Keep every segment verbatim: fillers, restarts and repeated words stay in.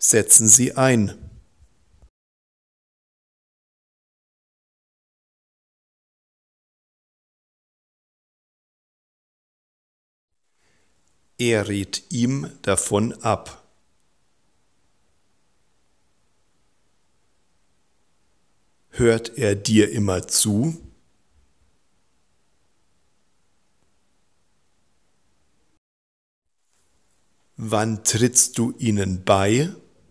Setzen Sie ein. Er riet ihm davon ab. Hört er dir immer zu? Wann trittst du ihnen bei?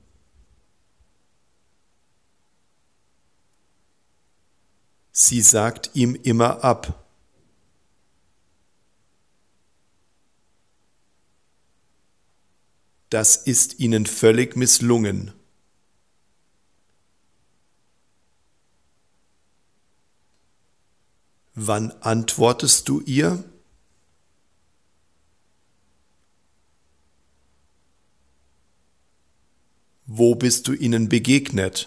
Sie sagt ihm immer ab. Das ist ihnen völlig misslungen. Wann antwortest du ihr? Wo bist du ihnen begegnet?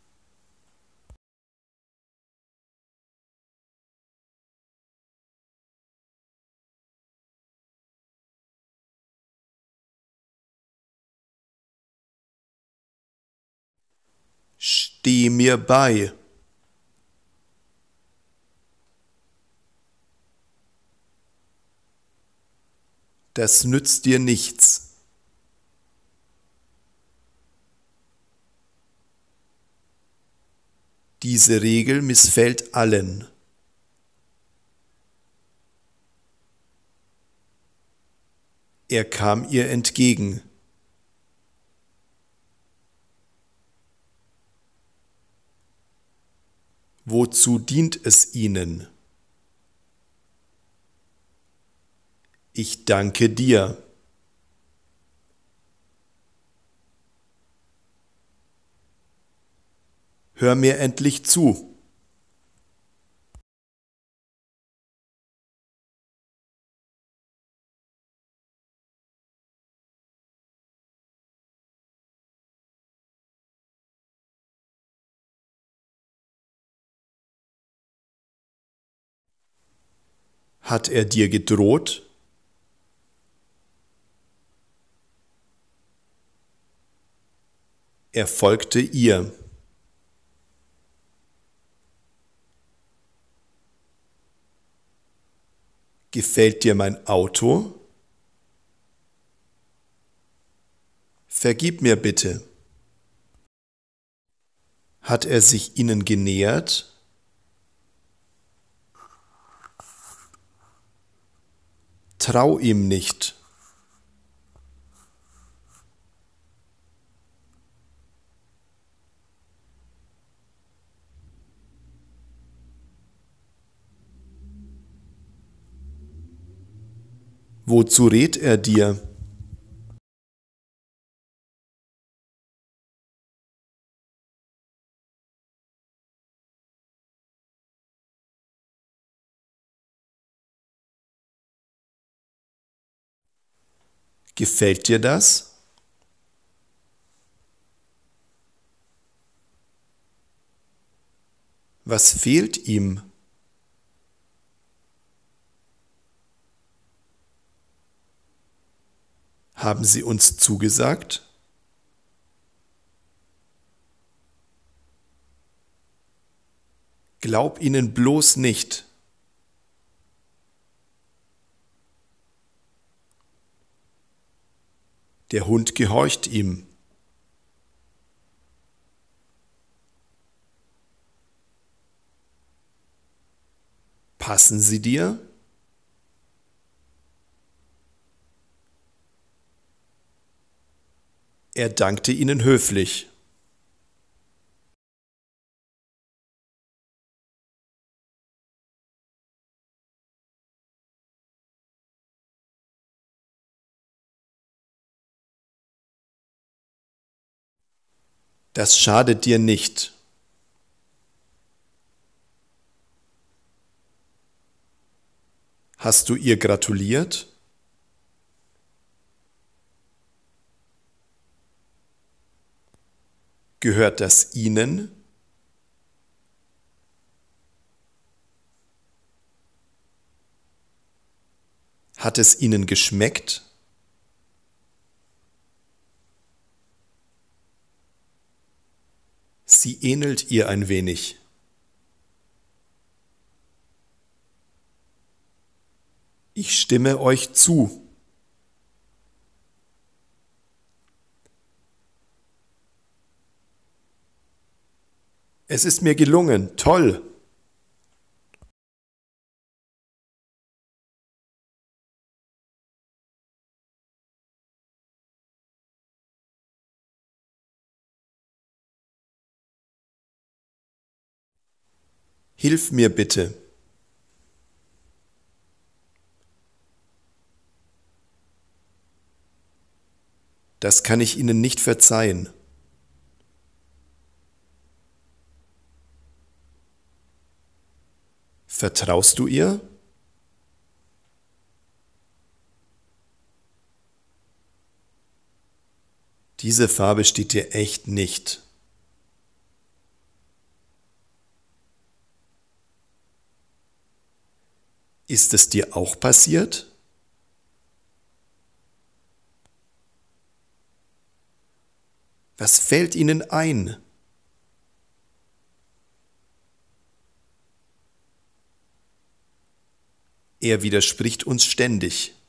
Steh mir bei. Das nützt dir nichts. Diese Regel missfällt allen. Er kam ihr entgegen. Wozu dient es ihnen? Ich danke dir. Hör mir endlich zu. Hat er dir gedroht? Er folgte ihr. Gefällt dir mein Auto? Vergib mir bitte. Hat er sich ihnen genähert? Trau ihm nicht. Wozu rät er dir? Gefällt dir das? Was fehlt ihm? Haben Sie uns zugesagt? Glaub ihnen bloß nicht. Der Hund gehorcht ihm. Passen sie dir? Er dankte ihnen höflich. Das schadet dir nicht. Hast du ihr gratuliert? Gehört das ihnen? Hat es ihnen geschmeckt? Sie ähnelt ihr ein wenig. Ich stimme euch zu. Es ist mir gelungen, toll! Hilf mir bitte. Das kann ich Ihnen nicht verzeihen. Vertraust du ihr? Diese Farbe steht dir echt nicht. Ist es dir auch passiert? Was fällt Ihnen ein? Er widerspricht uns ständig.